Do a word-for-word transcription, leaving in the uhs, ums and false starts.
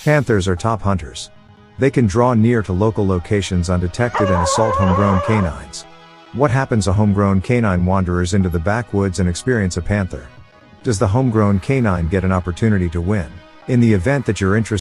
Panthers are top hunters. They can draw near to local locations undetected and assault homegrown canines. What happens if a homegrown canine wanders into the backwoods and experience a panther? Does the homegrown canine get an opportunity to win? In the event that you're interested